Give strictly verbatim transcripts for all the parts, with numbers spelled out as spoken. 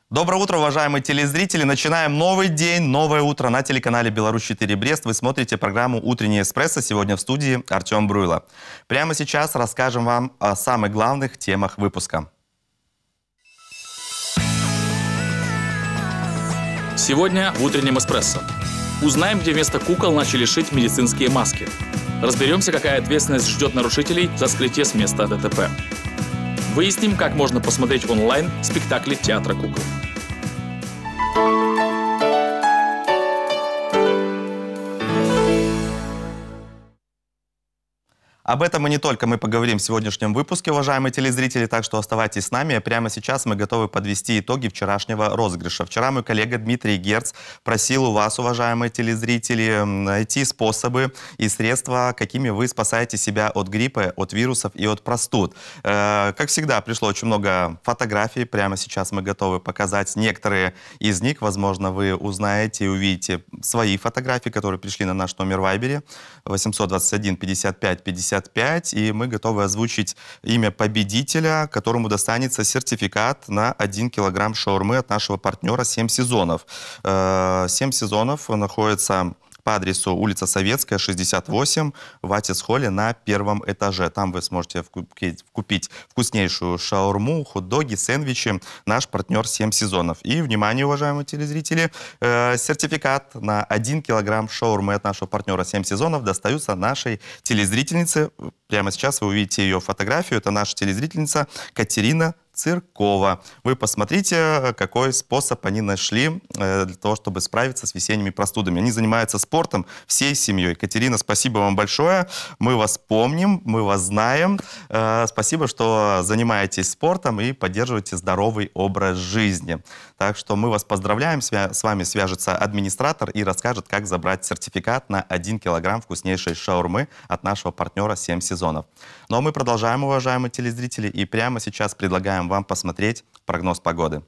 Доброе утро, уважаемые телезрители. Начинаем новый день, новое утро на телеканале Беларусь четыре Брест. Вы смотрите программу «Утренний эспрессо». Сегодня в студии Артем Бруйло. Прямо сейчас расскажем вам о самых главных темах выпуска. Сегодня в «Утреннем эспрессо». Узнаем, где вместо кукол начали шить медицинские маски. Разберемся, какая ответственность ждет нарушителей за скрытие с места ДТП. Выясним, как можно посмотреть онлайн спектакли театра кукол. Об этом и не только мы поговорим в сегодняшнем выпуске, уважаемые телезрители, так что оставайтесь с нами. Прямо сейчас мы готовы подвести итоги вчерашнего розыгрыша. Вчера мой коллега Дмитрий Герц просил у вас, уважаемые телезрители, найти способы и средства, какими вы спасаете себя от гриппа, от вирусов и от простуд. Э, как всегда, пришло очень много фотографий. Прямо сейчас мы готовы показать некоторые из них. Возможно, вы узнаете и увидите свои фотографии, которые пришли на наш номер Вайбере восемьсот двадцать один пятьдесят пять пятьдесят пять, и мы готовы озвучить имя победителя, которому достанется сертификат на один килограмм шаурмы от нашего партнера «Семь сезонов». «Семь сезонов» находится по адресу улица Советская, шестьдесят восемь, в Атис-холле на первом этаже. Там вы сможете купить вкуснейшую шаурму, хот-доги, сэндвичи. Наш партнер «Семь сезонов». И, внимание, уважаемые телезрители, э, сертификат на один килограмм шаурмы от нашего партнера «Семь сезонов» достаются нашей телезрительнице. Прямо сейчас вы увидите ее фотографию. Это наша телезрительница Катерина Циркова. Вы посмотрите, какой способ они нашли для того, чтобы справиться с весенними простудами. Они занимаются спортом всей семьей. Катерина, спасибо вам большое. Мы вас помним, мы вас знаем. Спасибо, что занимаетесь спортом и поддерживаете здоровый образ жизни. Так что мы вас поздравляем. С вами свяжется администратор и расскажет, как забрать сертификат на один килограмм вкуснейшей шаурмы от нашего партнера «Семь сезонов». Ну а мы продолжаем, уважаемые телезрители, и прямо сейчас предлагаем вам посмотреть прогноз погоды.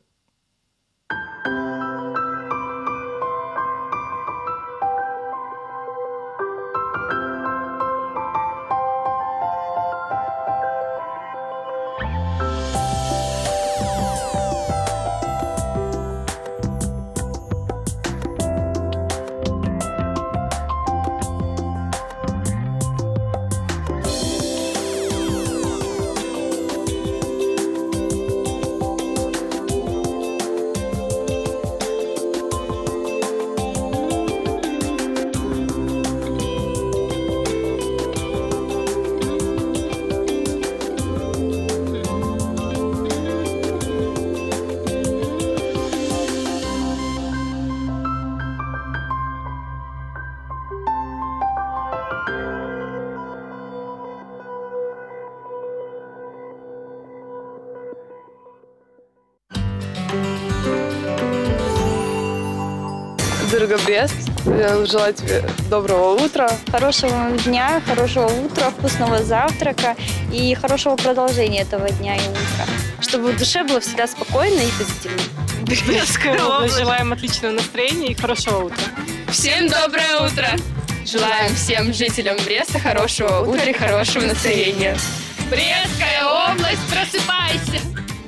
Дорога Брест, я желаю тебе доброго утра. Хорошего дня, хорошего утра, вкусного завтрака и хорошего продолжения этого дня и утра. Чтобы в душе было всегда спокойно и позитивно. Брестская область. Желаем отличного настроения и хорошего утра. Всем доброе утро! Желаем всем жителям Бреста хорошего утра и хорошего настроения. Брестская область, просыпайся!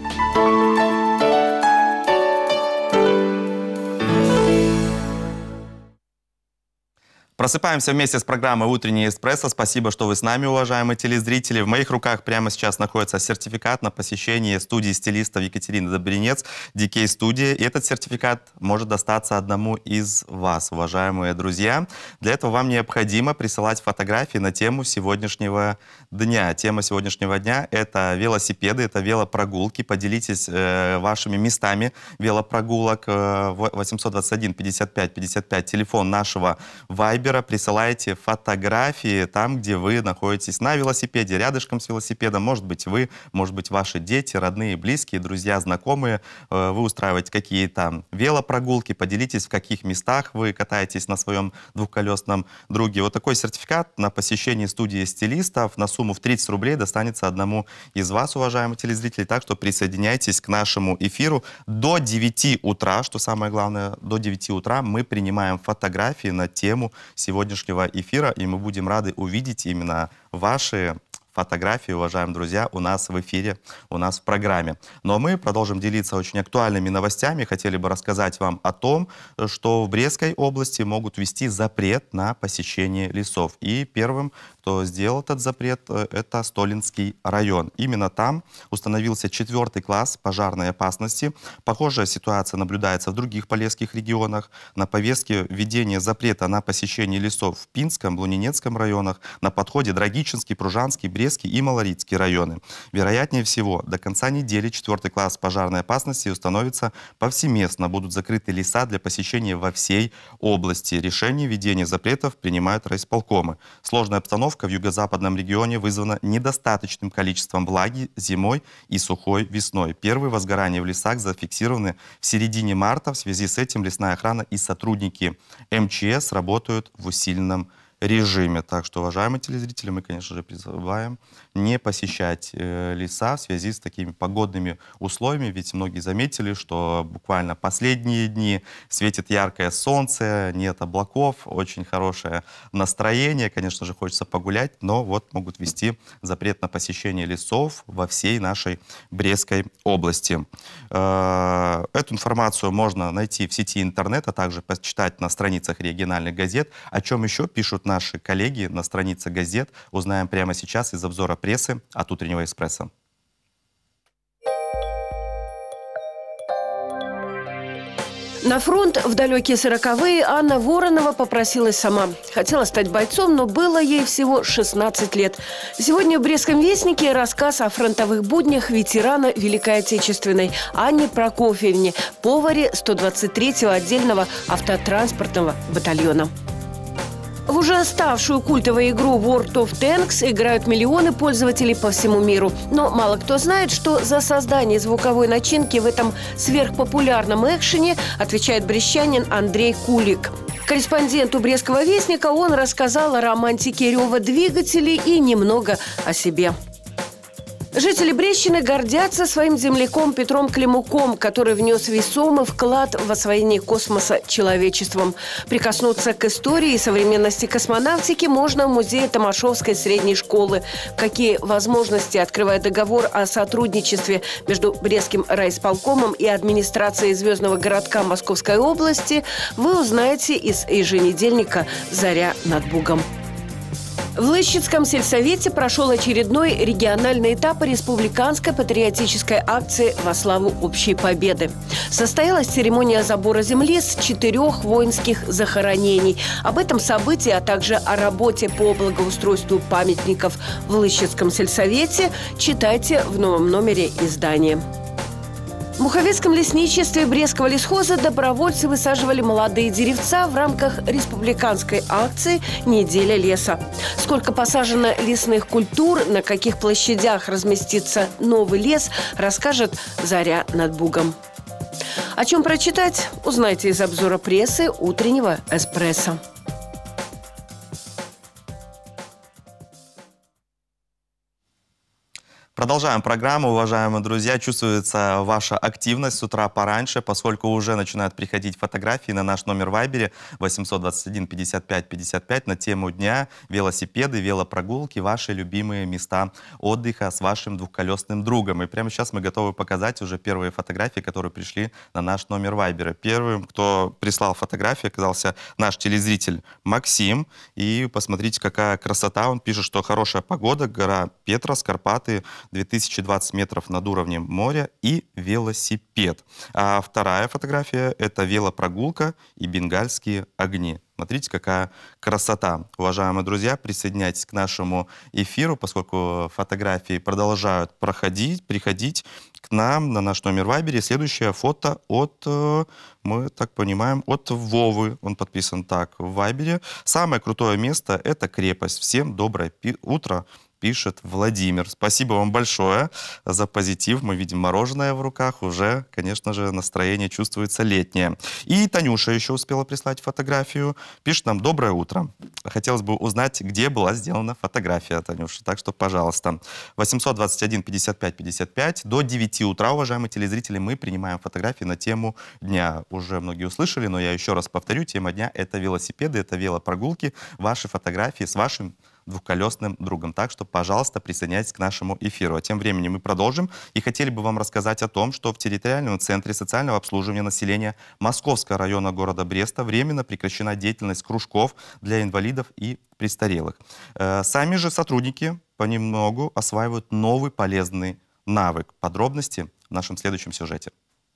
Просыпаемся вместе с программой «Утренний эспрессо». Спасибо, что вы с нами, уважаемые телезрители. В моих руках прямо сейчас находится сертификат на посещение студии стилистов Екатерины Добринец, ди кей студия. И этот сертификат может достаться одному из вас, уважаемые друзья. Для этого вам необходимо присылать фотографии на тему сегодняшнего дня. Тема сегодняшнего дня – это велосипеды, это велопрогулки. Поделитесь э, вашими местами велопрогулок. Э, восемьсот двадцать один пятьдесят пять пятьдесят пять, телефон нашего Вайбера. Присылайте фотографии там, где вы находитесь на велосипеде, рядышком с велосипедом. Может быть, вы, может быть, ваши дети, родные, близкие, друзья, знакомые. Вы устраиваете какие-то велопрогулки, поделитесь, в каких местах вы катаетесь на своем двухколесном друге. Вот такой сертификат на посещение студии стилистов на сумму в тридцать рублей достанется одному из вас, уважаемые телезрители. Так что присоединяйтесь к нашему эфиру до девяти утра. Что самое главное, до девяти утра мы принимаем фотографии на тему сегодняшнего эфира, и мы будем рады увидеть именно ваши фотографии, уважаемые друзья, у нас в эфире, у нас в программе. Но мы продолжим делиться очень актуальными новостями. Хотели бы рассказать вам о том, что в Брестской области могут ввести запрет на посещение лесов. И первым, кто сделал этот запрет, это Столинский район. Именно там установился четвертый класс пожарной опасности. Похожая ситуация наблюдается в других полесских регионах. На повестке введение запрета на посещение лесов в Пинском, Лунинецком районах, на подходе Драгичинский, Пружанский, Брестский и Малорицкий районы. Вероятнее всего, до конца недели четвертый класс пожарной опасности установится повсеместно. Будут закрыты леса для посещения во всей области. Решение введения запретов принимают райисполкомы. Сложная обстановка в юго-западном регионе вызвана недостаточным количеством влаги зимой и сухой весной. Первые возгорания в лесах зафиксированы в середине марта. В связи с этим лесная охрана и сотрудники эм че эс работают в усиленном режиме. Так что, уважаемые телезрители, мы, конечно же, призываем не посещать э, леса в связи с такими погодными условиями. Ведь многие заметили, что буквально последние дни светит яркое солнце, нет облаков, очень хорошее настроение. Конечно же, хочется погулять, но вот могут ввести запрет на посещение лесов во всей нашей Брестской области. Э, эту информацию можно найти в сети интернет, а также почитать на страницах региональных газет. О чем еще пишут наши коллеги на странице газет, узнаем прямо сейчас из обзора прессы от «Утреннего Эспрессо». На фронт в далекие сороковые Анна Воронова попросилась сама. Хотела стать бойцом, но было ей всего шестнадцать лет. Сегодня в Брестском вестнике рассказ о фронтовых буднях ветерана Великой Отечественной Анне Прокофьевне, поваре сто двадцать третьего отдельного автотранспортного батальона. В уже ставшую культовой игру World of Tanks играют миллионы пользователей по всему миру. Но мало кто знает, что за создание звуковой начинки в этом сверхпопулярном экшене отвечает брестчанин Андрей Кулик. Корреспонденту Брестского вестника он рассказал о романтике рева двигателей и немного о себе. Жители Брестщины гордятся своим земляком Петром Климуком, который внес весомый вклад в освоение космоса человечеством. Прикоснуться к истории и современности космонавтики можно в музее Томашовской средней школы. Какие возможности открывает договор о сотрудничестве между Брестским райисполкомом и администрацией звездного городка Московской области, вы узнаете из еженедельника «Заря над Бугом». В Лыщицком сельсовете прошел очередной региональный этап республиканской патриотической акции во славу общей победы. Состоялась церемония забора земли с четырех воинских захоронений. Об этом событии, а также о работе по благоустройству памятников в Лыщицком сельсовете читайте в новом номере издания. В Муховецком лесничестве Брестского лесхоза добровольцы высаживали молодые деревца в рамках республиканской акции «Неделя леса». Сколько посажено лесных культур, на каких площадях разместится новый лес, расскажет Заря над Бугом. О чем прочитать, узнайте из обзора прессы «Утреннего Эспрессо». Продолжаем программу, уважаемые друзья. Чувствуется ваша активность с утра пораньше, поскольку уже начинают приходить фотографии на наш номер Вайбере восемьсот двадцать один пятьдесят пять пятьдесят пять на тему дня: велосипеды, велопрогулки, ваши любимые места отдыха с вашим двухколесным другом. И прямо сейчас мы готовы показать уже первые фотографии, которые пришли на наш номер Вайбера. Первым, кто прислал фотографии, оказался наш телезритель Максим. И посмотрите, какая красота. Он пишет, что хорошая погода, гора Петрос, Карпаты, две тысячи двадцать метров над уровнем моря и велосипед. А вторая фотография — это велопрогулка и бенгальские огни. Смотрите, какая красота. Уважаемые друзья, присоединяйтесь к нашему эфиру, поскольку фотографии продолжают проходить, приходить к нам на наш номер Вайбере. Следующее фото от, мы так понимаем, от Вовы. Он подписан так в Вайбере. Самое крутое место — это крепость. Всем доброе утро, пишет Владимир. Спасибо вам большое за позитив. Мы видим мороженое в руках. Уже, конечно же, настроение чувствуется летнее. И Танюша еще успела прислать фотографию. Пишет нам: доброе утро. Хотелось бы узнать, где была сделана фотография, Танюша. Так что, пожалуйста, восемьсот двадцать один пятьдесят пять пятьдесят пять. До девяти утра, уважаемые телезрители, мы принимаем фотографии на тему дня. Уже многие услышали, но я еще раз повторю. Тема дня — это велосипеды, это велопрогулки. Ваши фотографии с вашим двухколесным другом. Так что, пожалуйста, присоединяйтесь к нашему эфиру. А тем временем мы продолжим и хотели бы вам рассказать о том, что в территориальном центре социального обслуживания населения Московского района города Бреста временно прекращена деятельность кружков для инвалидов и престарелых. Сами же сотрудники понемногу осваивают новый полезный навык. Подробности в нашем следующем сюжете.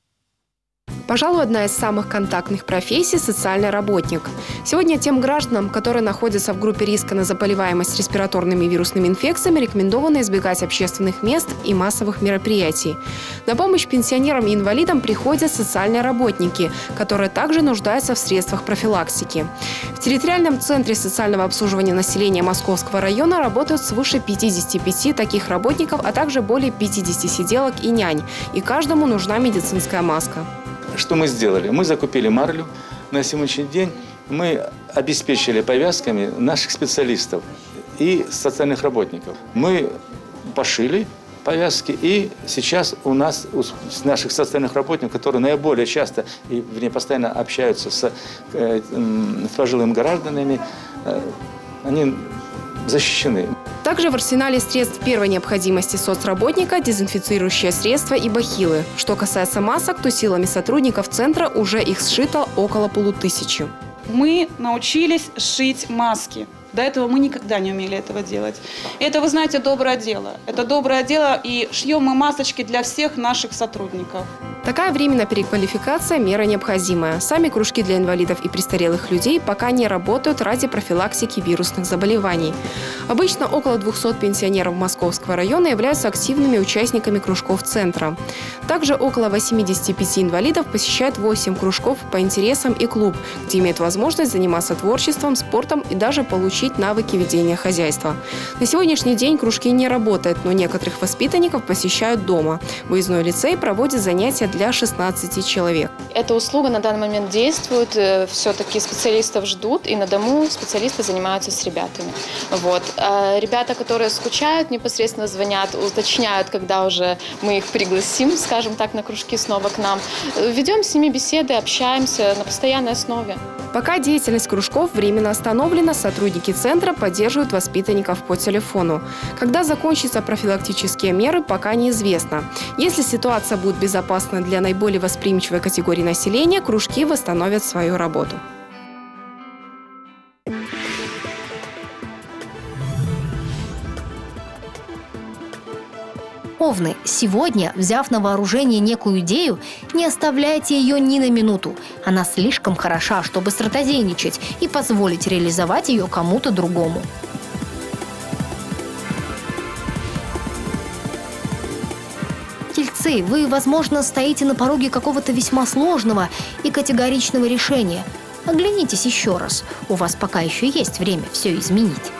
Пожалуй, одна из самых контактных профессий – социальный работник. Сегодня тем гражданам, которые находятся в группе риска на заболеваемость респираторными вирусными инфекциями, рекомендовано избегать общественных мест и массовых мероприятий. На помощь пенсионерам и инвалидам приходят социальные работники, которые также нуждаются в средствах профилактики. В территориальном центре социального обслуживания населения Московского района работают свыше пятидесяти пяти таких работников, а также более пятидесяти сиделок и нянь. И каждому нужна медицинская маска. Что мы сделали? Мы закупили марлю. На сегодняшний день мы обеспечили повязками наших специалистов и социальных работников. Мы пошили повязки, и сейчас у нас, у наших социальных работников, которые наиболее часто и вернее, постоянно общаются с, э, с пожилыми гражданами, э, они защищены. Также в арсенале средств первой необходимости соцработника дезинфицирующие средства и бахилы. Что касается масок, то силами сотрудников центра уже их сшито около полутысячи. Мы научились шить маски. До этого мы никогда не умели этого делать. Это, вы знаете, доброе дело. Это доброе дело, и шьем мы масочки для всех наших сотрудников. Такая временная переквалификация – мера необходимая. Сами кружки для инвалидов и престарелых людей пока не работают ради профилактики вирусных заболеваний. Обычно около двухсот пенсионеров Московского района являются активными участниками кружков центра. Также около восьмидесяти пяти инвалидов посещают восемь кружков по интересам и клуб, где имеют возможность заниматься творчеством, спортом и даже получить навыки ведения хозяйства. На сегодняшний день кружки не работают, но некоторых воспитанников посещают дома. Выездной лицей проводит занятия для шестнадцати человек. Эта услуга на данный момент действует, все-таки специалистов ждут, и на дому специалисты занимаются с ребятами. Вот. А ребята, которые скучают, непосредственно звонят, уточняют, когда уже мы их пригласим, скажем так, на кружки снова к нам. Ведем с ними беседы, общаемся на постоянной основе. Пока деятельность кружков временно остановлена, сотрудники центра поддерживают воспитанников по телефону. Когда закончатся профилактические меры, пока неизвестно. Если ситуация будет безопасна для наиболее восприимчивой категории населения, кружки восстановят свою работу. Овны, сегодня, взяв на вооружение некую идею, не оставляйте ее ни на минуту. Она слишком хороша, чтобы стратегийничать и позволить реализовать ее кому-то другому. Тельцы, вы, возможно, стоите на пороге какого-то весьма сложного и категоричного решения. Оглянитесь еще раз. У вас пока еще есть время все изменить.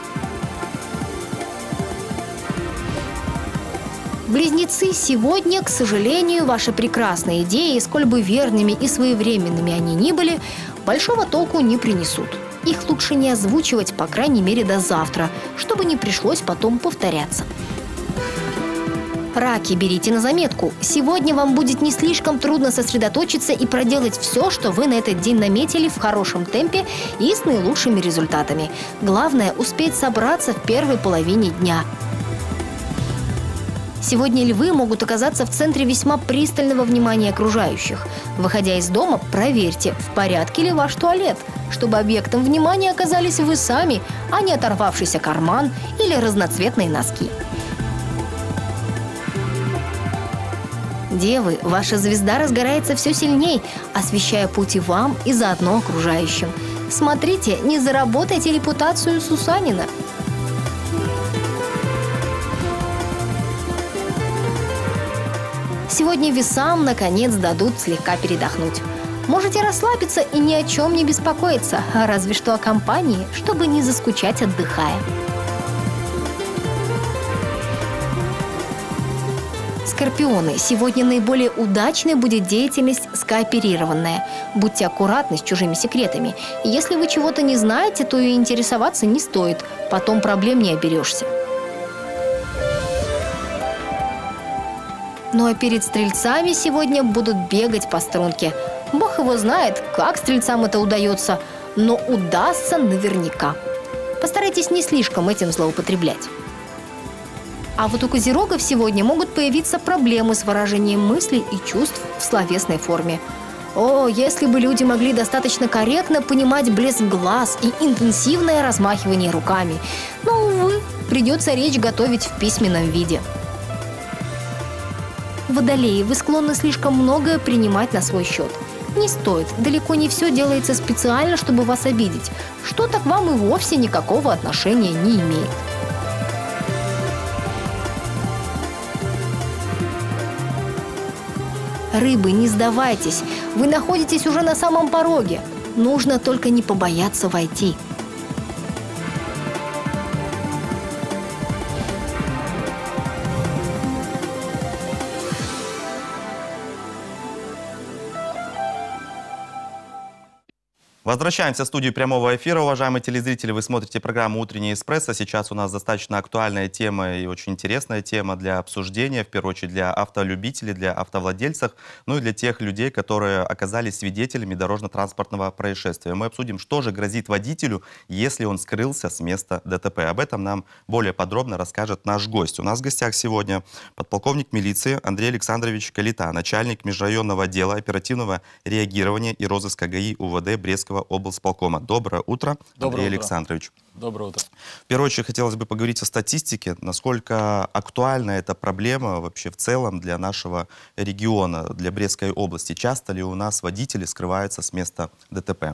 Близнецы, сегодня, к сожалению, ваши прекрасные идеи, сколь бы верными и своевременными они ни были, большого толку не принесут. Их лучше не озвучивать, по крайней мере, до завтра, чтобы не пришлось потом повторяться. Раки, берите на заметку. Сегодня вам будет не слишком трудно сосредоточиться и проделать все, что вы на этот день наметили в хорошем темпе и с наилучшими результатами. Главное – успеть собраться в первой половине дня. Сегодня львы могут оказаться в центре весьма пристального внимания окружающих. Выходя из дома, проверьте, в порядке ли ваш туалет, чтобы объектом внимания оказались вы сами, а не оторвавшийся карман или разноцветные носки. Девы, ваша звезда разгорается все сильней, освещая пути вам и заодно окружающим. Смотрите, не заработайте репутацию Сусанина. Сегодня весам, наконец, дадут слегка передохнуть. Можете расслабиться и ни о чем не беспокоиться, разве что о компании, чтобы не заскучать, отдыхая. Скорпионы, сегодня наиболее удачной будет деятельность скооперированная. Будьте аккуратны с чужими секретами. Если вы чего-то не знаете, то и интересоваться не стоит. Потом проблем не оберешься. Ну а перед стрельцами сегодня будут бегать по струнке. Бог его знает, как стрельцам это удается, но удастся наверняка. Постарайтесь не слишком этим злоупотреблять. А вот у козерогов сегодня могут появиться проблемы с выражением мыслей и чувств в словесной форме. О, если бы люди могли достаточно корректно понимать блеск глаз и интенсивное размахивание руками. Но, увы, придется речь готовить в письменном виде. Водолеи, вы склонны слишком многое принимать на свой счет. Не стоит, далеко не все делается специально, чтобы вас обидеть. Что-то к вам и вовсе никакого отношения не имеет. Рыбы, не сдавайтесь. Вы находитесь уже на самом пороге. Нужно только не побояться войти. Возвращаемся в студию прямого эфира. Уважаемые телезрители, вы смотрите программу «Утренний эспрессо». Сейчас у нас достаточно актуальная тема и очень интересная тема для обсуждения, в первую очередь для автолюбителей, для автовладельцев, ну и для тех людей, которые оказались свидетелями дорожно-транспортного происшествия. Мы обсудим, что же грозит водителю, если он скрылся с места ДТП. Об этом нам более подробно расскажет наш гость. У нас в гостях сегодня подполковник милиции Андрей Александрович Калита, начальник межрайонного отдела оперативного реагирования и розыска ГАИ УВД Брестского облсполкома. Доброе утро, Доброе Андрей утро. Александрович. Доброе утро. В первую очередь хотелось бы поговорить о статистике, насколько актуальна эта проблема вообще в целом для нашего региона, для Брестской области. Часто ли у нас водители скрываются с места ДТП?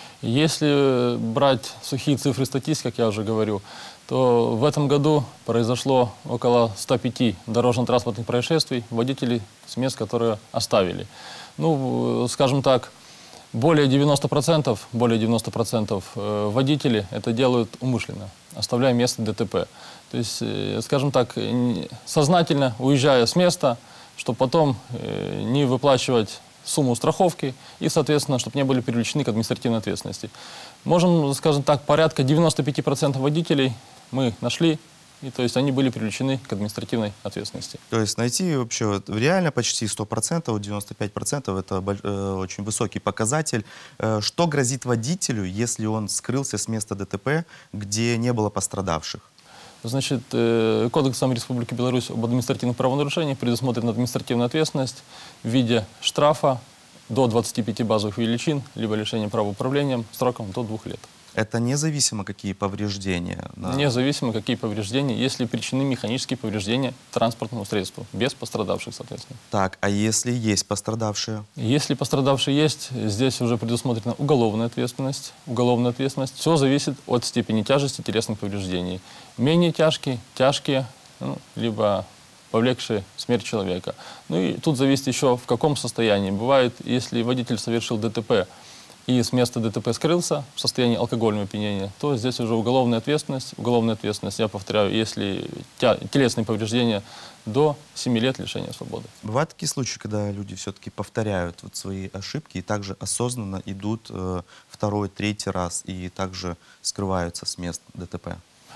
Если брать сухие цифры статистики, как я уже говорю, то в этом году произошло около ста пяти дорожно-транспортных происшествий, водителей с мест, которые оставили. Ну, скажем так, более девяноста процентов, более девяноста процентов водителей это делают умышленно, оставляя место ДТП. То есть, скажем так, сознательно уезжая с места, чтобы потом не выплачивать сумму страховки и, соответственно, чтобы не были привлечены к административной ответственности. Можем, скажем так, порядка девяноста пяти процентов водителей мы нашли, и то есть они были привлечены к административной ответственности. То есть найти вообще вот, реально почти сто процентов, девяносто пять процентов это э, очень высокий показатель. Э, что грозит водителю, если он скрылся с места ДТП, где не было пострадавших? Значит, э, Кодексом Республики Беларусь об административных правонарушениях предусмотрена административная ответственность в виде штрафа до двадцати пяти базовых величин, либо лишения права управления сроком до двух лет. Это независимо, какие повреждения? Да. Независимо, какие повреждения, если причинены механические повреждения транспортному средству, без пострадавших, соответственно. Так, а если есть пострадавшие? Если пострадавшие есть, здесь уже предусмотрена уголовная ответственность. Уголовная ответственность. Все зависит от степени тяжести телесных повреждений. Менее тяжкие, тяжкие, ну, либо повлекшие смерть человека. Ну и тут зависит еще, в каком состоянии. Бывает, если водитель совершил ДТП, и с места ДТП скрылся в состоянии алкогольного опьянения, то здесь уже уголовная ответственность. Уголовная ответственность, я повторяю, если телесные повреждения до семи лет лишения свободы. Бывают такие случаи, когда люди все-таки повторяют вот свои ошибки и также осознанно идут э, второй, третий раз и также скрываются с мест ДТП?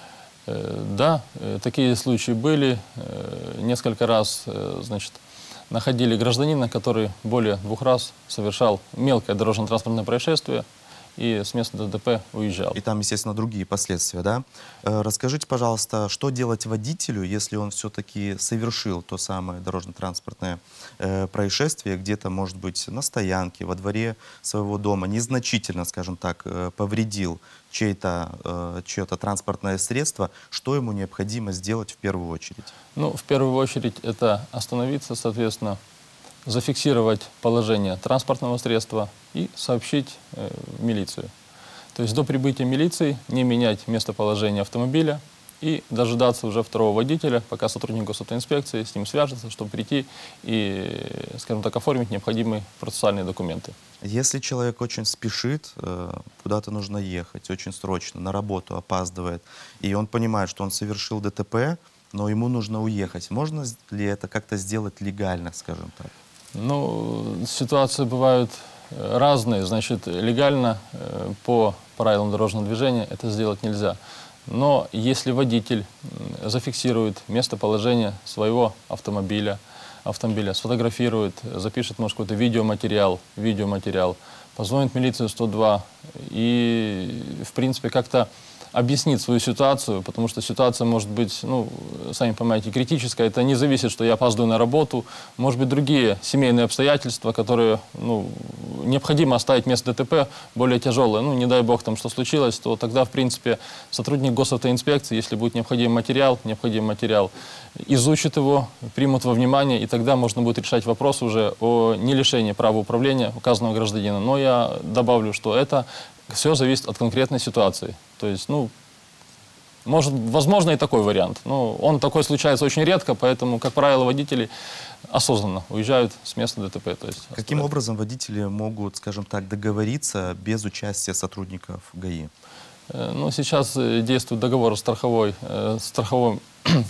Э, да, э, такие случаи были. Э, несколько раз, э, значит, находили гражданина, который более двух раз совершал мелкое дорожно-транспортное происшествие и с места ДТП уезжал. И там, естественно, другие последствия, да? Э, расскажите, пожалуйста, что делать водителю, если он все-таки совершил то самое дорожно-транспортное э, происшествие, где-то, может быть, на стоянке, во дворе своего дома, незначительно, скажем так, э, повредил чье-то э, чье-то транспортное средство, что ему необходимо сделать в первую очередь? Ну, в первую очередь, это остановиться, соответственно, зафиксировать положение транспортного средства и сообщить э, в милицию. То есть до прибытия милиции не менять местоположение автомобиля и дожидаться уже второго водителя, пока сотрудник госавтоинспекции с ним свяжется, чтобы прийти и, скажем так, оформить необходимые процессуальные документы. Если человек очень спешит, э, куда-то нужно ехать, очень срочно, на работу опаздывает, и он понимает, что он совершил ДТП, но ему нужно уехать, можно ли это как-то сделать легально, скажем так? Ну, ситуации бывают разные. Значит, легально э, по правилам дорожного движения это сделать нельзя. Но если водитель зафиксирует местоположение своего автомобиля, автомобиля, сфотографирует, запишет, может, какой-то видеоматериал, видеоматериал, позвонит в милицию сто два и, в принципе, как-то объяснить свою ситуацию, потому что ситуация может быть, ну, сами понимаете, критическая. Это не зависит, что я опаздываю на работу. Может быть, другие семейные обстоятельства, которые, ну, необходимо оставить место ДТП более тяжелое. Ну, не дай бог там, что случилось, то тогда, в принципе, сотрудник госавтоинспекции, если будет необходимый материал, необходимый материал, изучит его, примут во внимание, и тогда можно будет решать вопрос уже о не лишении права управления указанного гражданина. Но я добавлю, что это все зависит от конкретной ситуации. То есть, ну, может, возможно и такой вариант. Но он такой случается очень редко, поэтому, как правило, водители осознанно уезжают с места ДТП. То есть, каким образом водители могут, скажем так, договориться без участия сотрудников ГАИ? Ну, сейчас действует договор страховой, э, страховом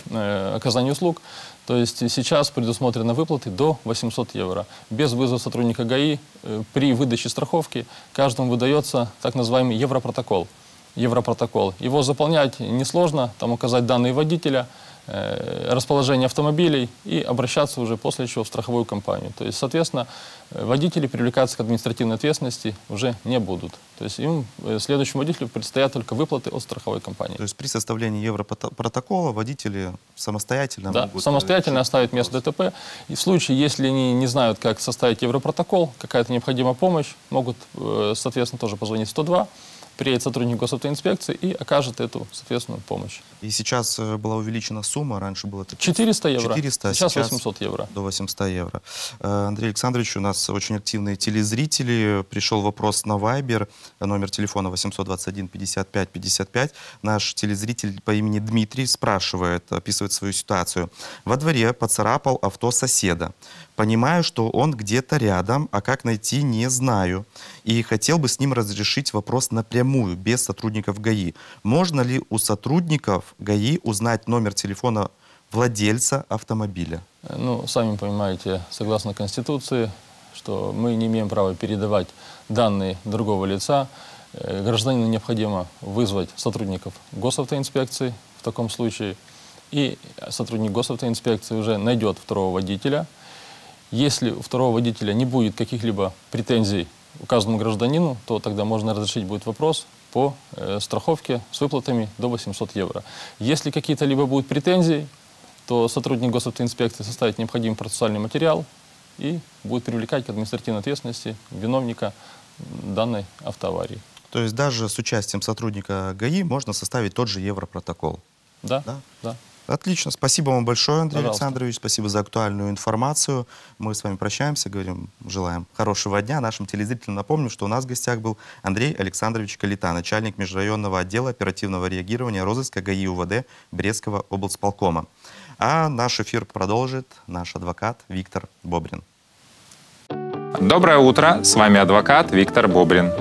э, оказании услуг. То есть сейчас предусмотрены выплаты до восьмисот евро. Без вызова сотрудника ГАИ э, при выдаче страховки каждому выдается так называемый европротокол. Европротокол. Его заполнять несложно, там указать данные водителя, э, расположение автомобилей и обращаться уже после чего в страховую компанию. То есть, соответственно, водители привлекаться к административной ответственности уже не будут. То есть им, следующему водителю, предстоят только выплаты от страховой компании. То есть при составлении европротокола водители самостоятельно да, могут... самостоятельно оставить место ДТП. И в случае, если они не знают, как составить европротокол, какая-то необходима помощь, могут, соответственно, тоже позвонить в сто два. Приедет сотрудник госавтоинспекции и окажет эту, соответственную помощь. И сейчас была увеличена сумма, раньше было... четыреста евро, четыреста, сейчас, сейчас восемьсот евро. До восьмисот евро. Андрей Александрович, у нас очень активные телезрители. Пришел вопрос на Вайбер, номер телефона восемьсот двадцать один пятьдесят пять пятьдесят пять. Наш телезритель по имени Дмитрий спрашивает, описывает свою ситуацию. Во дворе поцарапал авто соседа. Понимаю, что он где-то рядом, а как найти, не знаю. И хотел бы с ним разрешить вопрос напрямую, без сотрудников ГАИ. Можно ли у сотрудников ГАИ узнать номер телефона владельца автомобиля? Ну, сами понимаете, согласно Конституции, что мы не имеем права передавать данные другого лица. Гражданину необходимо вызвать сотрудников госавтоинспекции в таком случае. И сотрудник госавтоинспекции уже найдет второго водителя. Если у второго водителя не будет каких-либо претензий указанному гражданину, то тогда можно разрешить будет вопрос по э, страховке с выплатами до восьмисот евро. Если какие-то либо будут претензии, то сотрудник госавтоинспекции составит необходимый процессуальный материал и будет привлекать к административной ответственности виновника данной автоаварии. То есть даже с участием сотрудника ГАИ можно составить тот же европротокол? Да, да. да. Отлично. Спасибо вам большое, Андрей Пожалуйста. Александрович. Спасибо за актуальную информацию. Мы с вами прощаемся, говорим, желаем хорошего дня. Нашим телезрителям напомню, что у нас в гостях был Андрей Александрович Калита, начальник межрайонного отдела оперативного реагирования розыска ГАИ УВД Брестского облсполкома. А наш эфир продолжит наш адвокат Виктор Бобрин. Доброе утро. С вами адвокат Виктор Бобрин.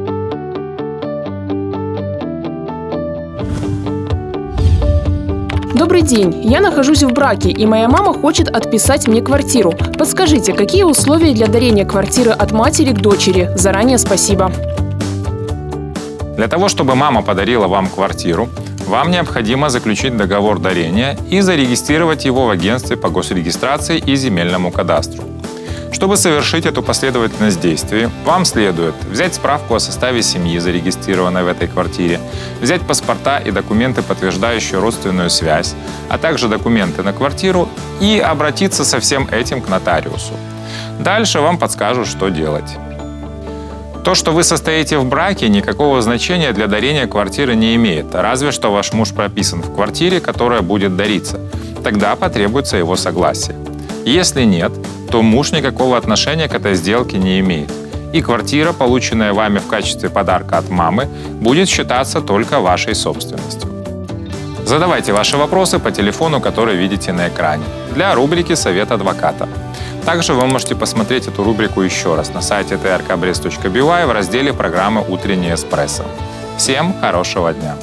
Добрый день. Я нахожусь в браке, и моя мама хочет отписать мне квартиру. Подскажите, какие условия для дарения квартиры от матери к дочери? Заранее спасибо. Для того, чтобы мама подарила вам квартиру, вам необходимо заключить договор дарения и зарегистрировать его в агентстве по госрегистрации и земельному кадастру. Чтобы совершить эту последовательность действий, вам следует взять справку о составе семьи, зарегистрированной в этой квартире, взять паспорта и документы, подтверждающие родственную связь, а также документы на квартиру и обратиться со всем этим к нотариусу. Дальше вам подскажут, что делать. То, что вы состоите в браке, никакого значения для дарения квартиры не имеет, разве что ваш муж прописан в квартире, которая будет дариться. Тогда потребуется его согласие. Если нет, то муж никакого отношения к этой сделке не имеет. И квартира, полученная вами в качестве подарка от мамы, будет считаться только вашей собственностью. Задавайте ваши вопросы по телефону, который видите на экране, для рубрики «Совет адвоката». Также вы можете посмотреть эту рубрику еще раз на сайте тэ эр ка брест точка би уай в разделе программы «Утренний эспрессо». Всем хорошего дня!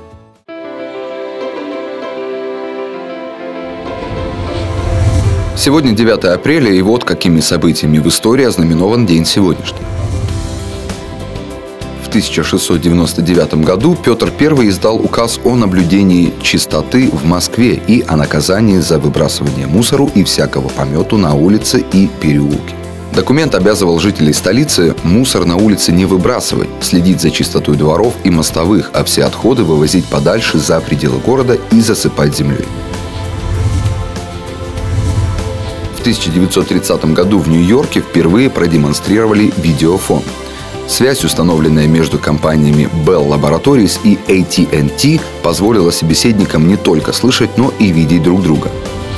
Сегодня девятое апреля, и вот какими событиями в истории ознаменован день сегодняшний. В тысяча шестьсот девяносто девятом году Петр Первый издал указ о наблюдении чистоты в Москве и о наказании за выбрасывание мусору и всякого помету на улице и переулке. Документ обязывал жителей столицы мусор на улице не выбрасывать, следить за чистотой дворов и мостовых, а все отходы вывозить подальше за пределы города и засыпать землей. В тысяча девятьсот тридцатом году в Нью-Йорке впервые продемонстрировали видеофон. Связь, установленная между компаниями Bell Laboratories и эй ти энд ти, позволила собеседникам не только слышать, но и видеть друг друга.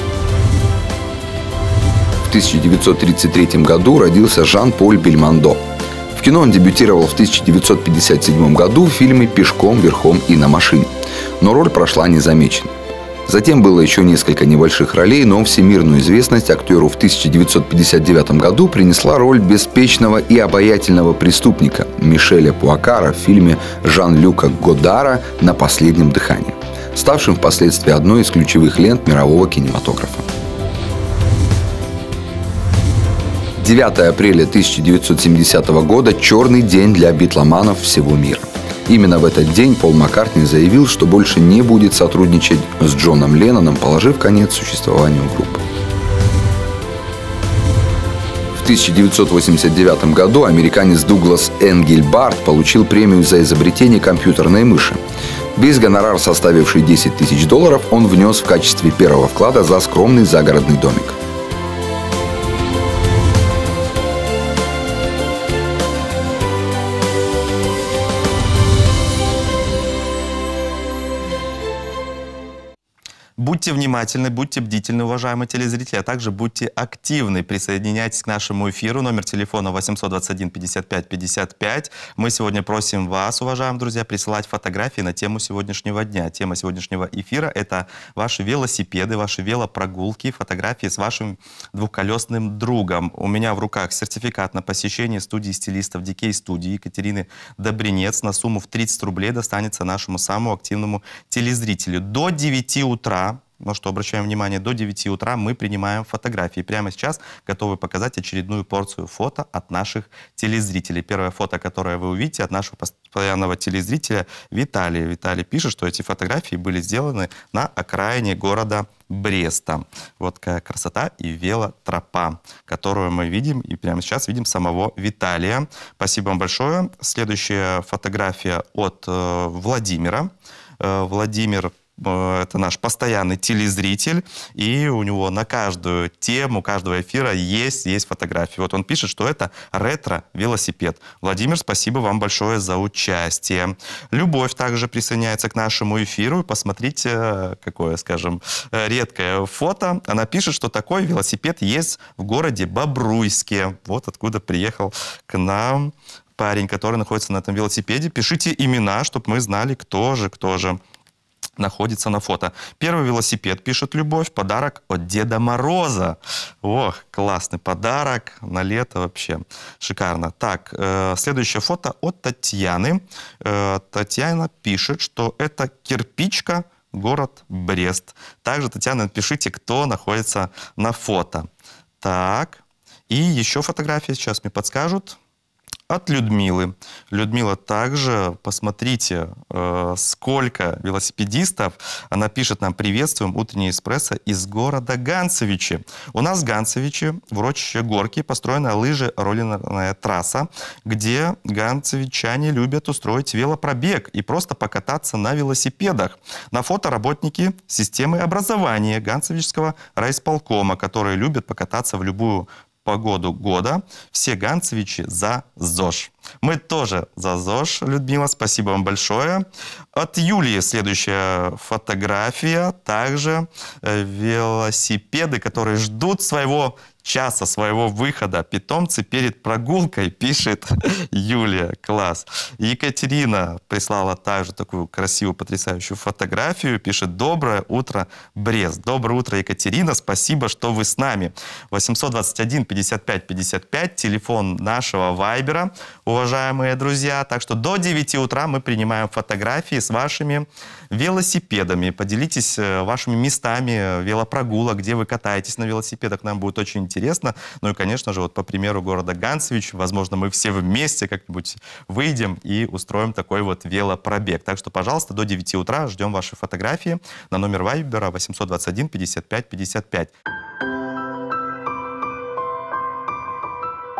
В тысяча девятьсот тридцать третьем году родился Жан-Поль Бельмондо. В кино он дебютировал в тысяча девятьсот пятьдесят седьмом году в фильме «Пешком, верхом и на машине». Но роль прошла незамеченной. Затем было еще несколько небольших ролей, но всемирную известность актеру в тысяча девятьсот пятьдесят девятом году принесла роль беспечного и обаятельного преступника Мишеля Пуакара в фильме Жан-Люка Годара «На последнем дыхании», ставшим впоследствии одной из ключевых лент мирового кинематографа. девятое апреля тысяча девятьсот семидесятого года – черный день для битломанов всего мира. Именно в этот день Пол Маккартни заявил, что больше не будет сотрудничать с Джоном Ленноном, положив конец существованию группы. В тысяча девятьсот восемьдесят девятом году американец Дуглас Энгельбарт получил премию за изобретение компьютерной мыши. Весь гонорар, составивший десять тысяч долларов, он внес в качестве первого вклада за скромный загородный домик. Будьте внимательны, будьте бдительны, уважаемые телезрители, а также будьте активны. Присоединяйтесь к нашему эфиру. Номер телефона восемьсот двадцать один пятьдесят пять пятьдесят пять. Мы сегодня просим вас, уважаемые друзья, присылать фотографии на тему сегодняшнего дня. Тема сегодняшнего эфира – это ваши велосипеды, ваши велопрогулки, фотографии с вашим двухколесным другом. У меня в руках сертификат на посещение студии стилистов ди кей студии Екатерины Добринец на сумму в тридцать рублей достанется нашему самому активному телезрителю. До девяти утра, на что обращаем внимание, до девяти утра мы принимаем фотографии. Прямо сейчас готовы показать очередную порцию фото от наших телезрителей. Первое фото, которое вы увидите, от нашего постоянного телезрителя Виталия. Виталий пишет, что эти фотографии были сделаны на окраине города Бреста. Вот какая красота и велотропа, которую мы видим, и прямо сейчас видим самого Виталия. Спасибо вам большое. Следующая фотография от э, Владимира. Э, Владимир это наш постоянный телезритель, и у него на каждую тему, каждого эфира есть, есть фотографии. Вот он пишет, что это ретро-велосипед. Владимир, спасибо вам большое за участие. Любовь также присоединяется к нашему эфиру. Посмотрите, какое, скажем, редкое фото. Она пишет, что такой велосипед есть в городе Бобруйске. Вот откуда приехал к нам парень, который находится на этом велосипеде. Пишите имена, чтобы мы знали, кто же, кто же находится на фото. Первый велосипед, пишет Любовь, подарок от Деда Мороза. Ох, классный подарок на лето вообще. Шикарно. Так, э, следующее фото от Татьяны. Э, Татьяна пишет, что это кирпичка, город Брест. Также, Татьяна, напишите, кто находится на фото. Так, и еще фотографии сейчас мне подскажут. От Людмилы. Людмила также, посмотрите, э, сколько велосипедистов. Она пишет нам: приветствуем, утренний эспрессо из города Ганцевичи. У нас в Ганцевичи, в урочище Горки, построена лыжи-роллерная трасса, где ганцевичане любят устроить велопробег и просто покататься на велосипедах. На фото работники системы образования Ганцевичского райисполкома, которые любят покататься в любую погоду года. Все ганцевичи за ЗОЖ. Мы тоже за ЗОЖ, Людмила, спасибо вам большое. От Юлии следующая фотография. Также велосипеды, которые ждут своего часа, своего выхода. Питомцы перед прогулкой, пишет Юлия. Класс. Екатерина прислала также такую красивую, потрясающую фотографию. Пишет: доброе утро, Брест. Доброе утро, Екатерина. Спасибо, что вы с нами. восемьсот двадцать один пятьдесят пять пятьдесят пять, телефон нашего вайбера, уважаемые друзья. Так что до девяти утра мы принимаем фотографии с вашими велосипедами. Поделитесь вашими местами велопрогулок, где вы катаетесь на велосипедах. Нам будет очень интересно. Ну и, конечно же, вот по примеру города Ганцевич, возможно, мы все вместе как-нибудь выйдем и устроим такой вот велопробег. Так что, пожалуйста, до девяти утра ждем ваши фотографии на номер вайбера восемьсот двадцать один пятьдесят пять пятьдесят пять.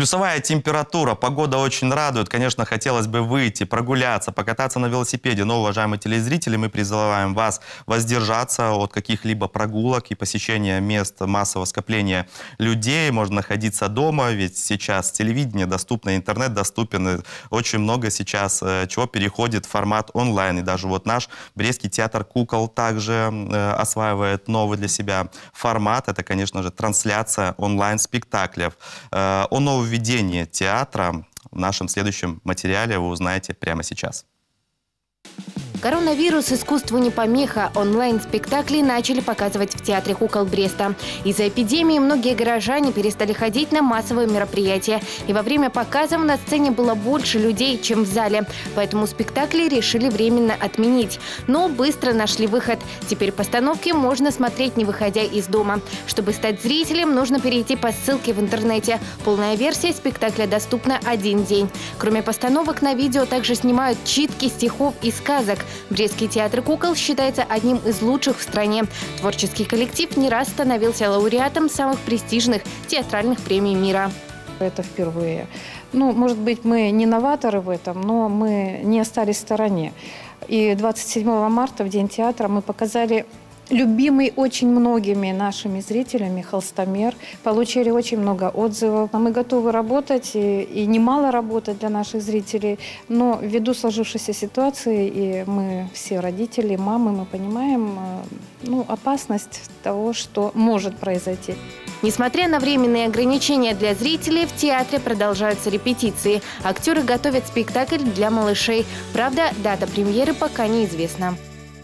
Плюсовая температура, погода очень радует. Конечно, хотелось бы выйти, прогуляться, покататься на велосипеде. Но, уважаемые телезрители, мы призываем вас воздержаться от каких-либо прогулок и посещения мест массового скопления людей. Можно находиться дома, ведь сейчас телевидение доступно, интернет доступен. Очень много сейчас чего переходит в формат онлайн. И даже вот наш Брестский театр кукол также осваивает новый для себя формат. Это, конечно же, трансляция онлайн-спектаклей. О нововведении театра в нашем следующем материале вы узнаете прямо сейчас. Коронавирус искусству не помеха. Онлайн-спектакли начали показывать в Театре кукол Бреста. Из-за эпидемии многие горожане перестали ходить на массовые мероприятия. И во время показов на сцене было больше людей, чем в зале. Поэтому спектакли решили временно отменить. Но быстро нашли выход. Теперь постановки можно смотреть, не выходя из дома. Чтобы стать зрителем, нужно перейти по ссылке в интернете. Полная версия спектакля доступна один день. Кроме постановок, на видео также снимают читки стихов и сказок. Брестский театр кукол считается одним из лучших в стране. Творческий коллектив не раз становился лауреатом самых престижных театральных премий мира. Это впервые. Ну, может быть, мы не новаторы в этом, но мы не остались в стороне. И двадцать седьмого марта, в День театра, мы показали любимый очень многими нашими зрителями «Холстомер». Получили очень много отзывов. Мы готовы работать и, и немало работать для наших зрителей. Но ввиду сложившейся ситуации, и мы все родители, мамы, мы понимаем ну, опасность того, что может произойти. Несмотря на временные ограничения для зрителей, в театре продолжаются репетиции. Актеры готовят спектакль для малышей. Правда, дата премьеры пока неизвестна.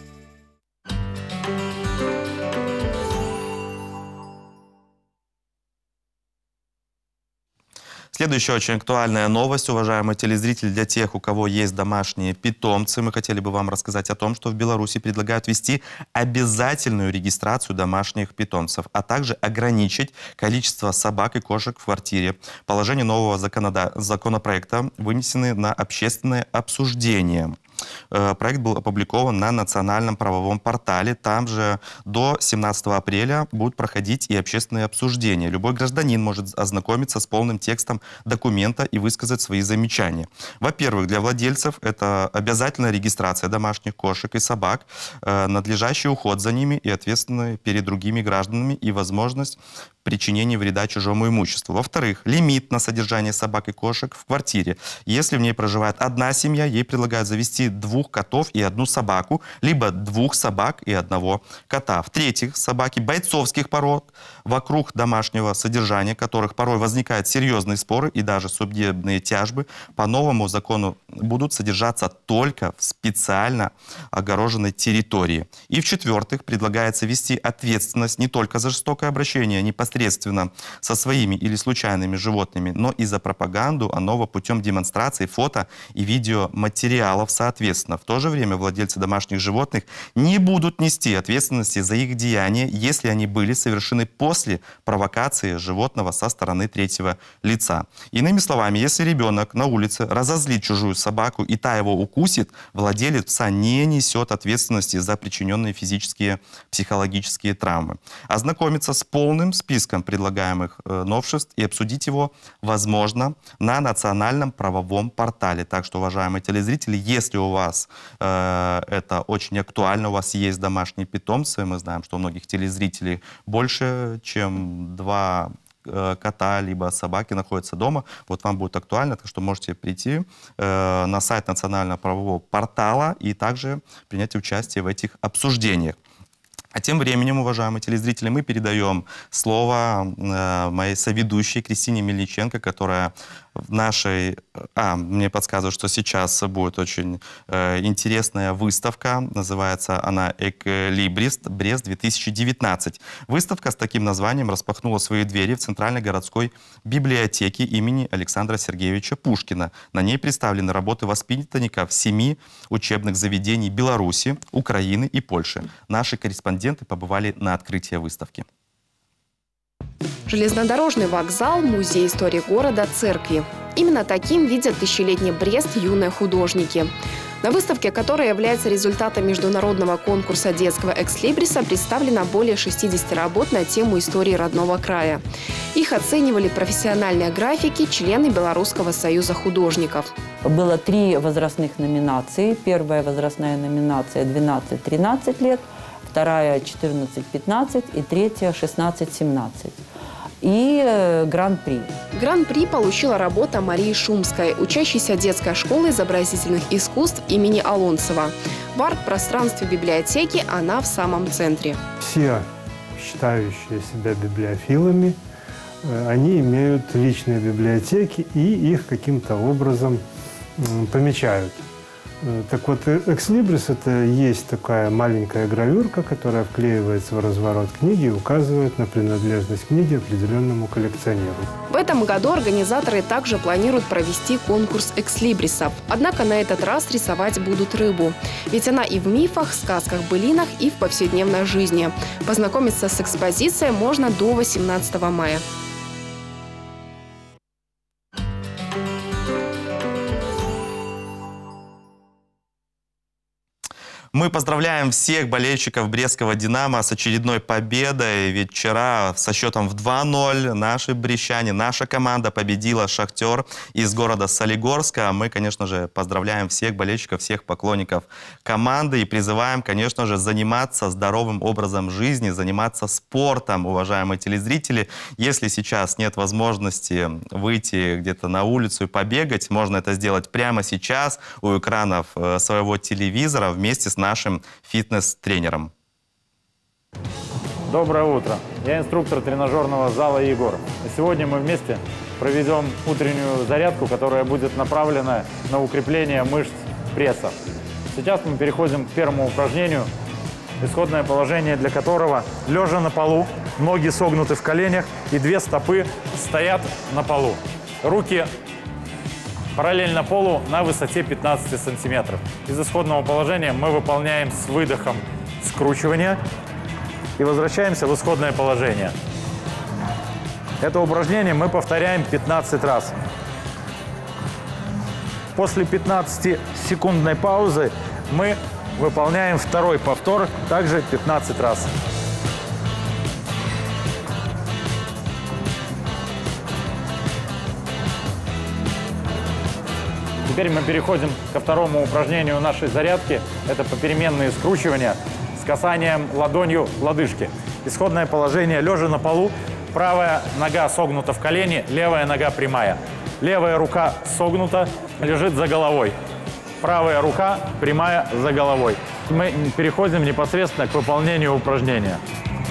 Следующая очень актуальная новость, уважаемые телезрители, для тех, у кого есть домашние питомцы. Мы хотели бы вам рассказать о том, что в Беларуси предлагают ввести обязательную регистрацию домашних питомцев, а также ограничить количество собак и кошек в квартире. Положения нового законода... законопроекта вынесены на общественное обсуждение. Проект был опубликован на национальном правовом портале. Там же до семнадцатого апреля будут проходить и общественные обсуждения. Любой гражданин может ознакомиться с полным текстом документа и высказать свои замечания. Во-первых, для владельцев это обязательная регистрация домашних кошек и собак, надлежащий уход за ними и ответственность перед другими гражданами и возможность причинения вреда чужому имуществу. Во-вторых, лимит на содержание собак и кошек в квартире. Если в ней проживает одна семья, ей предлагают завести двух котов и одну собаку, либо двух собак и одного кота. В-третьих, собаки бойцовских пород, вокруг домашнего содержания которых порой возникают серьезные споры и даже судебные тяжбы, по новому закону будут содержаться только в специально огороженной территории. И в-четвертых, предлагается ввести ответственность не только за жестокое обращение непосредственно со своими или случайными животными, но и за пропаганду оного путем демонстрации фото и видеоматериалов соответственно. В то же время владельцы домашних животных не будут нести ответственности за их деяния, если они были совершены после провокации животного со стороны третьего лица. Иными словами, если ребенок на улице разозлит чужую собаку и та его укусит, владелец пса не несет ответственности за причиненные физические, психологические травмы. Ознакомиться с полным списком предлагаемых э, новшеств и обсудить его возможно на национальном правовом портале. Так что, уважаемые телезрители, если у вас э, это очень актуально, у вас есть домашние питомцы, мы знаем, что у многих телезрителей больше, чем два э, кота либо собаки находятся дома, вот вам будет актуально, так что можете прийти э, на сайт национального правового портала и также принять участие в этих обсуждениях. А тем временем, уважаемые телезрители, мы передаем слово э, моей соведущей Кристине Мельниченко, которая в нашей... А, мне подсказывают, что сейчас будет очень э, интересная выставка. Называется она «Эколибрист Брест две тысячи девятнадцать». Выставка с таким названием распахнула свои двери в Центральной городской библиотеке имени Александра Сергеевича Пушкина. На ней представлены работы воспитанников семи учебных заведений Беларуси, Украины и Польши. Наши корреспонденты побывали на открытии выставки. Железнодорожный вокзал, музей истории города, церкви. Именно таким видят тысячелетний Брест юные художники. На выставке, которая является результатом международного конкурса детского экслибриса, представлено более шестидесяти работ на тему истории родного края. Их оценивали профессиональные графики, члены Белорусского союза художников. Было три возрастных номинации. Первая возрастная номинация двенадцать-тринадцать лет, вторая четырнадцать-пятнадцать и третья шестнадцать-семнадцать. И э, гран-при. Гран-при получила работа Марии Шумской, учащейся детской школы изобразительных искусств имени Алонцева. В арт-пространстве библиотеки она в самом центре. Все, считающие себя библиофилами, они имеют личные библиотеки и их каким-то образом помечают. Так вот, экслибрис – это есть такая маленькая гравюрка, которая вклеивается в разворот книги и указывает на принадлежность книги определенному коллекционеру. В этом году организаторы также планируют провести конкурс экслибрисов. Однако на этот раз рисовать будут рыбу. Ведь она и в мифах, сказках, былинах, и в повседневной жизни. Познакомиться с экспозицией можно до восемнадцатого мая. Мы поздравляем всех болельщиков брестского «Динамо» с очередной победой. Ведь вчера со счетом в два ноль наши брестчане, наша команда победила «Шахтер» из города Солигорска. Мы, конечно же, поздравляем всех болельщиков, всех поклонников команды и призываем, конечно же, заниматься здоровым образом жизни, заниматься спортом, уважаемые телезрители. Если сейчас нет возможности выйти где-то на улицу и побегать, можно это сделать прямо сейчас у экранов своего телевизора вместе с нашим фитнес-тренером. Доброе утро. Я инструктор тренажерного зала Егор. И сегодня мы вместе проведем утреннюю зарядку, которая будет направлена на укрепление мышц пресса. Сейчас мы переходим к первому упражнению, исходное положение для которого лежа на полу, ноги согнуты в коленях и две стопы стоят на полу. Руки параллельно полу на высоте пятнадцати сантиметров. Из исходного положения мы выполняем с выдохом скручивание и возвращаемся в исходное положение. Это упражнение мы повторяем пятнадцать раз. После пятнадцатисекундной паузы мы выполняем второй повтор, также пятнадцать раз. Теперь мы переходим ко второму упражнению нашей зарядки. Это попеременные скручивания с касанием ладонью лодыжки. Исходное положение лежа на полу. Правая нога согнута в колени, левая нога прямая. Левая рука согнута, лежит за головой. Правая рука прямая за головой. Мы переходим непосредственно к выполнению упражнения.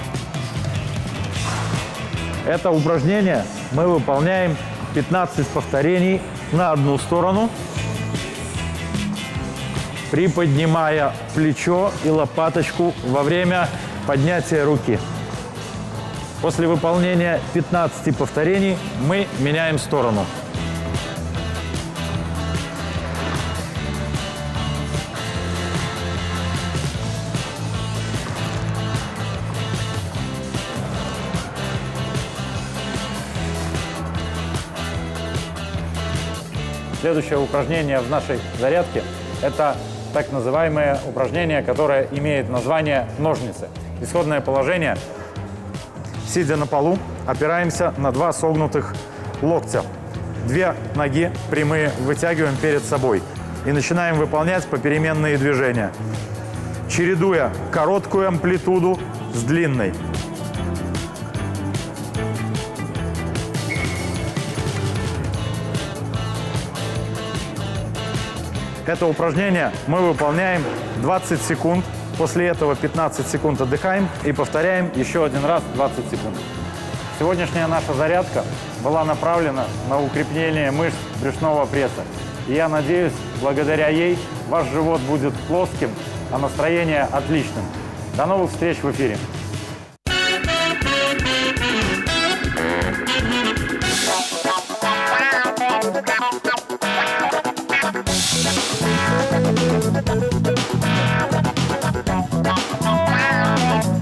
Это упражнение мы выполняем пятнадцать повторений на одну сторону, приподнимая плечо и лопаточку во время поднятия руки. После выполнения пятнадцати повторений мы меняем сторону. Следующее упражнение в нашей зарядке – это так называемое упражнение, которое имеет название «ножницы». Исходное положение. Сидя на полу, опираемся на два согнутых локтя. Две ноги прямые вытягиваем перед собой. И начинаем выполнять попеременные движения, чередуя короткую амплитуду с длинной. Это упражнение мы выполняем двадцать секунд. После этого пятнадцать секунд отдыхаем и повторяем еще один раз двадцать секунд. Сегодняшняя наша зарядка была направлена на укрепление мышц брюшного пресса. И я надеюсь, благодаря ей ваш живот будет плоским, а настроение отличным. До новых встреч в эфире!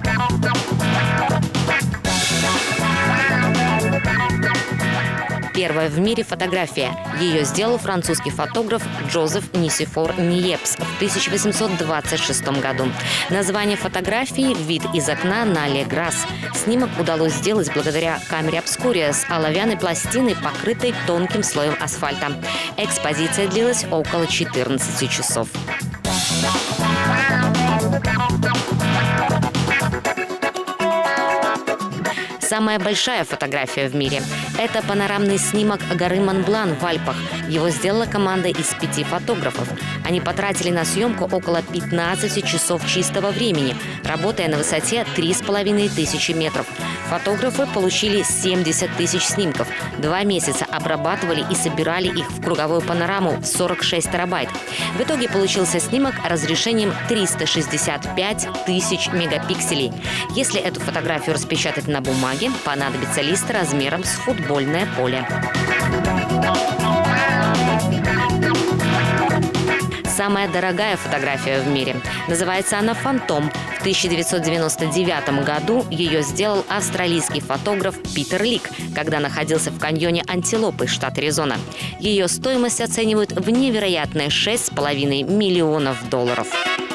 Первый Первая в мире фотография. Ее сделал французский фотограф Джозеф Нисифор Ниепс в тысяча восемьсот двадцать шестом году. Название фотографии «Вид из окна на Ле Грасс». Снимок удалось сделать благодаря камере обскурия с оловянной пластиной, покрытой тонким слоем асфальта. Экспозиция длилась около четырнадцати часов. Самая большая фотография в мире – это панорамный снимок горы Монблан в Альпах. Его сделала команда из пяти фотографов. Они потратили на съемку около пятнадцати часов чистого времени, работая на высоте три с половиной тысячи метров. Фотографы получили семьдесят тысяч снимков. Два месяца обрабатывали и собирали их в круговую панораму в сорок шесть терабайт. В итоге получился снимок разрешением триста шестьдесят пять тысяч мегапикселей. Если эту фотографию распечатать на бумаге, понадобится лист размером с футбольное поле. Самая дорогая фотография в мире. Называется она «Фантом». В тысяча девятьсот девяносто девятом году ее сделал австралийский фотограф Питер Лик, когда находился в каньоне Антилопы, штат Аризона. Ее стоимость оценивают в невероятные шесть с половиной миллионов долларов.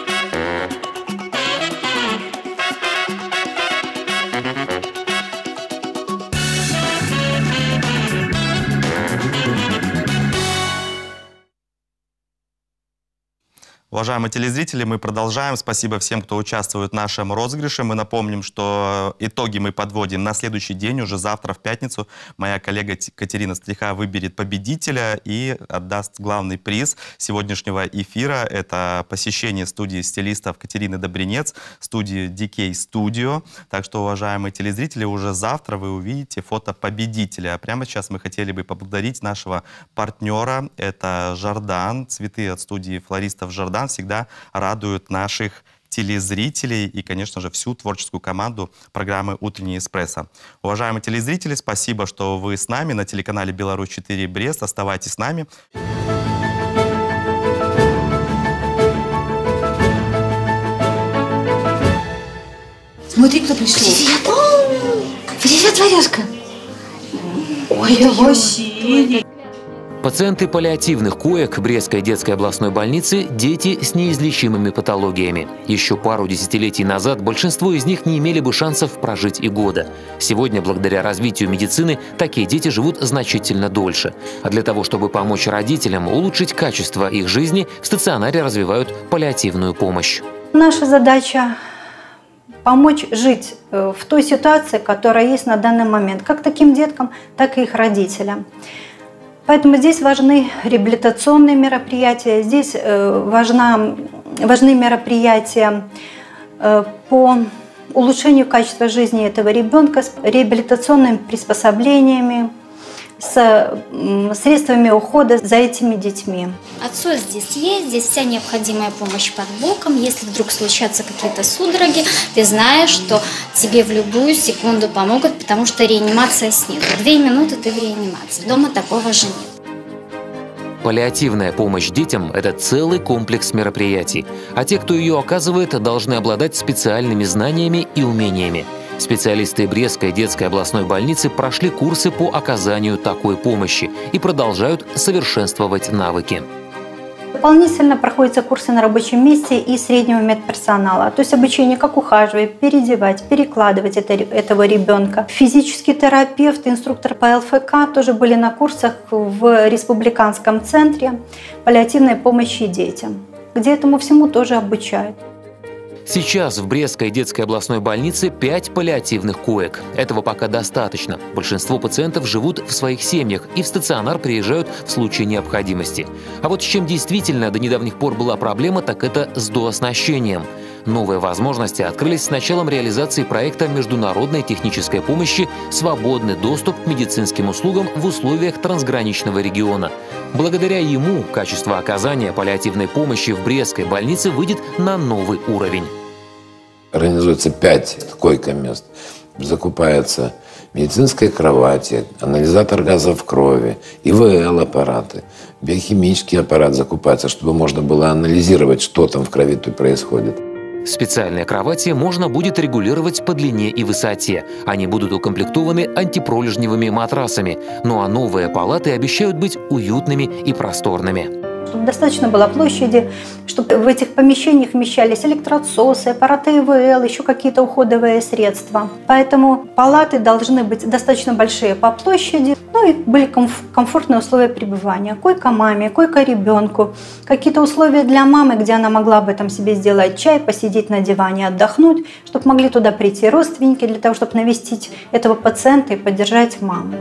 Уважаемые телезрители, мы продолжаем. Спасибо всем, кто участвует в нашем розыгрыше. Мы напомним, что итоги мы подводим на следующий день, уже завтра в пятницу. Моя коллега Катерина Стриха выберет победителя и отдаст главный приз сегодняшнего эфира. Это посещение студии стилистов Катерины Добринец, студии ди кей Studio. Так что, уважаемые телезрители, уже завтра вы увидите фото победителя. А прямо сейчас мы хотели бы поблагодарить нашего партнера. Это Жардан. Цветы от студии флористов Жардан всегда радуют наших телезрителей и, конечно же, всю творческую команду программы «Утренний эспрессо». Уважаемые телезрители, спасибо, что вы с нами на телеканале Беларусь четыре Брест. Оставайтесь с нами. Смотри, кто пришел. Привет! Привет, Варюшка! Ой, это вообще... Пациенты паллиативных коек Брестской детской областной больницы – дети с неизлечимыми патологиями. Еще пару десятилетий назад большинство из них не имели бы шансов прожить и года. Сегодня, благодаря развитию медицины, такие дети живут значительно дольше. А для того, чтобы помочь родителям улучшить качество их жизни, в стационаре развивают паллиативную помощь. Наша задача – помочь жить в той ситуации, которая есть на данный момент, как таким деткам, так и их родителям. Поэтому здесь важны реабилитационные мероприятия, здесь важна, важны мероприятия по улучшению качества жизни этого ребенка с реабилитационными приспособлениями, с средствами ухода за этими детьми. Отцу здесь есть, здесь вся необходимая помощь под боком. Если вдруг случатся какие-то судороги, ты знаешь, что тебе в любую секунду помогут, потому что реанимация снизу. Две минуты ты в реанимации. Дома такого же нет. Паллиативная помощь детям – это целый комплекс мероприятий, а те, кто ее оказывает, должны обладать специальными знаниями и умениями. Специалисты Брестской детской областной больницы прошли курсы по оказанию такой помощи и продолжают совершенствовать навыки. Дополнительно проходятся курсы на рабочем месте и среднего медперсонала. То есть обучение, как ухаживать, переодевать, перекладывать это, этого ребенка. Физический терапевт, инструктор по эл эф ка тоже были на курсах в Республиканском центре паллиативной помощи детям, где этому всему тоже обучают. Сейчас в Брестской детской областной больнице пять паллиативных коек. Этого пока достаточно. Большинство пациентов живут в своих семьях и в стационар приезжают в случае необходимости. А вот с чем действительно до недавних пор была проблема, так это с дооснащением. Новые возможности открылись с началом реализации проекта международной технической помощи «Свободный доступ к медицинским услугам в условиях трансграничного региона». Благодаря ему качество оказания паллиативной помощи в Брестской больнице выйдет на новый уровень. Организуется пять койко-мест. Закупаются медицинские кровати, анализатор газов крови, и вэ эл-аппараты, биохимический аппарат закупается, чтобы можно было анализировать, что там в крови происходит. Специальные кровати можно будет регулировать по длине и высоте. Они будут укомплектованы антипролежневыми матрасами. Ну а новые палаты обещают быть уютными и просторными. Чтобы достаточно было площади, чтобы в этих помещениях вмещались электроотсосы, аппараты И В Л, еще какие-то уходовые средства. Поэтому палаты должны быть достаточно большие по площади, ну и были комф- комфортные условия пребывания. Койка маме, койка ребенку, какие-то условия для мамы, где она могла бы там себе сделать чай, посидеть на диване, отдохнуть, чтобы могли туда прийти родственники для того, чтобы навестить этого пациента и поддержать маму.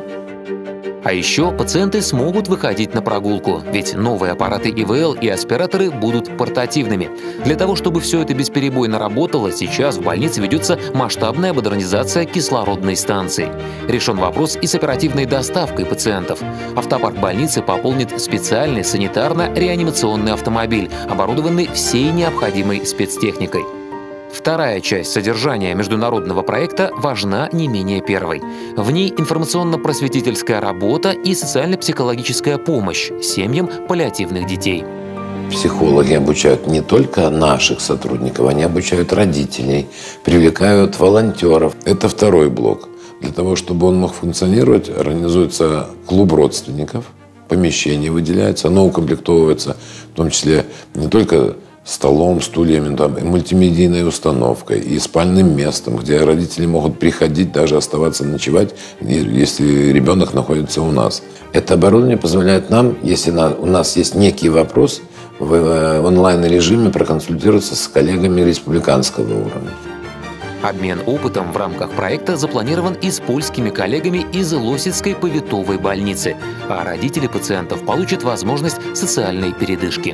А еще пациенты смогут выходить на прогулку, ведь новые аппараты И В Л и аспираторы будут портативными. Для того, чтобы все это бесперебойно работало, сейчас в больнице ведется масштабная модернизация кислородной станции. Решен вопрос и с оперативной доставкой пациентов. Автопарк больницы пополнит специальный санитарно-реанимационный автомобиль, оборудованный всей необходимой спецтехникой. Вторая часть содержания международного проекта важна не менее первой. В ней информационно-просветительская работа и социально-психологическая помощь семьям паллиативных детей. Психологи обучают не только наших сотрудников, они обучают родителей, привлекают волонтеров. Это второй блок. Для того, чтобы он мог функционировать, организуется клуб родственников, помещение выделяется, оно укомплектовывается, в том числе не только столом, стульями, там, и мультимедийной установкой, и спальным местом, где родители могут приходить, даже оставаться ночевать, если ребенок находится у нас. Это оборудование позволяет нам, если у нас есть некий вопрос, в онлайн-режиме проконсультироваться с коллегами республиканского уровня. Обмен опытом в рамках проекта запланирован и с польскими коллегами из Лосицкой повитовой больницы, а родители пациентов получат возможность социальной передышки.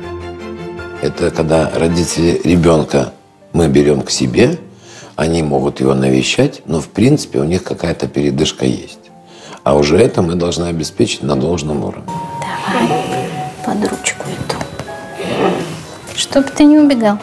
Это когда родители ребенка мы берем к себе, они могут его навещать, но в принципе у них какая-то передышка есть. А уже это мы должны обеспечить на должном уровне. Давай под ручку эту. Чтоб ты не убегал.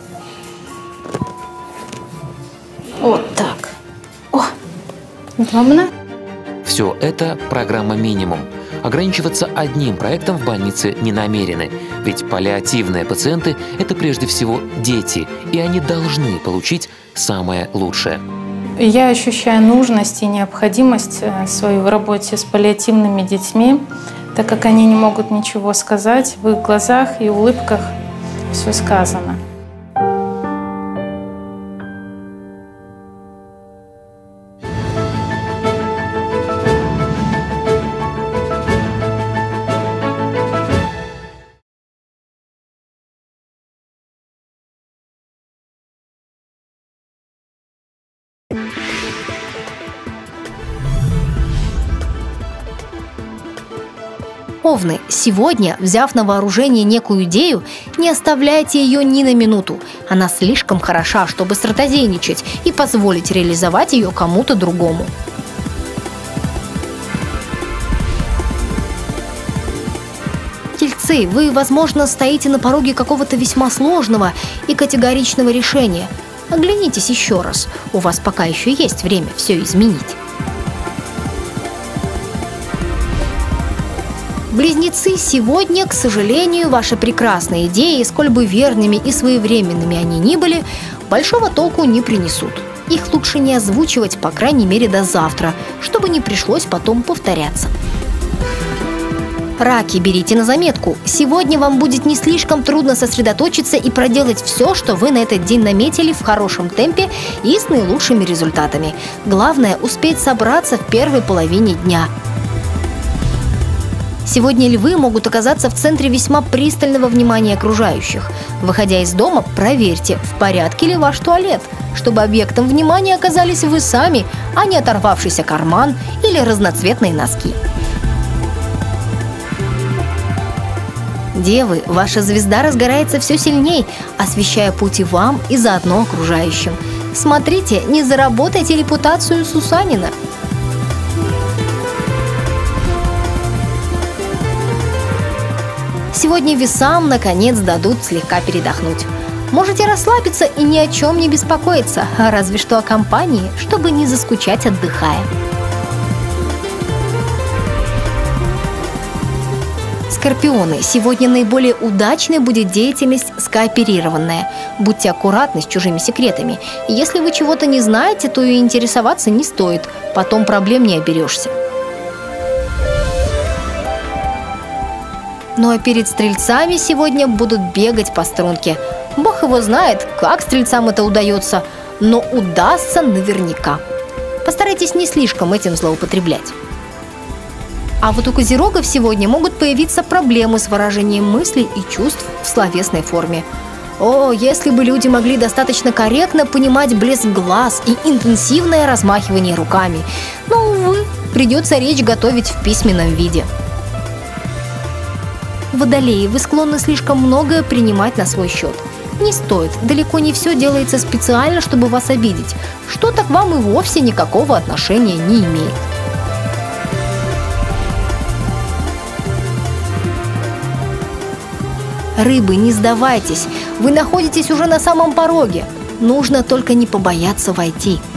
Вот так. О, удобно. Все это программа «Минимум». Ограничиваться одним проектом в больнице не намерены. Ведь паллиативные пациенты – это прежде всего дети, и они должны получить самое лучшее. Я ощущаю нужность и необходимость свою в работе с паллиативными детьми, так как они не могут ничего сказать, в их глазах и улыбках все сказано. Овны, сегодня, взяв на вооружение некую идею, не оставляйте ее ни на минуту. Она слишком хороша, чтобы стратозейничать и позволить реализовать ее кому-то другому. Тельцы, вы, возможно, стоите на пороге какого-то весьма сложного и категоричного решения. Оглянитесь еще раз. У вас пока еще есть время все изменить. Близнецы, сегодня, к сожалению, ваши прекрасные идеи, сколь бы верными и своевременными они ни были, большого толку не принесут. Их лучше не озвучивать, по крайней мере, до завтра, чтобы не пришлось потом повторяться. Раки, берите на заметку. Сегодня вам будет не слишком трудно сосредоточиться и проделать все, что вы на этот день наметили, в хорошем темпе и с наилучшими результатами. Главное – успеть собраться в первой половине дня. Сегодня львы могут оказаться в центре весьма пристального внимания окружающих. Выходя из дома, проверьте, в порядке ли ваш туалет, чтобы объектом внимания оказались вы сами, а не оторвавшийся карман или разноцветные носки. Девы, ваша звезда разгорается все сильней, освещая путь и вам, и заодно окружающим. Смотрите, не заработайте репутацию Сусанина. Сегодня весам, наконец, дадут слегка передохнуть. Можете расслабиться и ни о чем не беспокоиться, разве что о компании, чтобы не заскучать, отдыхая. Скорпионы, сегодня наиболее удачной будет деятельность скооперированная. Будьте аккуратны с чужими секретами. Если вы чего-то не знаете, то и интересоваться не стоит. Потом проблем не оберешься. Ну а перед стрельцами сегодня будут бегать по струнке. Бог его знает, как стрельцам это удается, но удастся наверняка. Постарайтесь не слишком этим злоупотреблять. А вот у козерогов сегодня могут появиться проблемы с выражением мыслей и чувств в словесной форме. О, если бы люди могли достаточно корректно понимать блеск глаз и интенсивное размахивание руками. Но, увы, придется речь готовить в письменном виде. Водолеи, вы склонны слишком многое принимать на свой счет. Не стоит, далеко не все делается специально, чтобы вас обидеть. Что-то к вам и вовсе никакого отношения не имеет. Рыбы, не сдавайтесь, вы находитесь уже на самом пороге. Нужно только не побояться войти.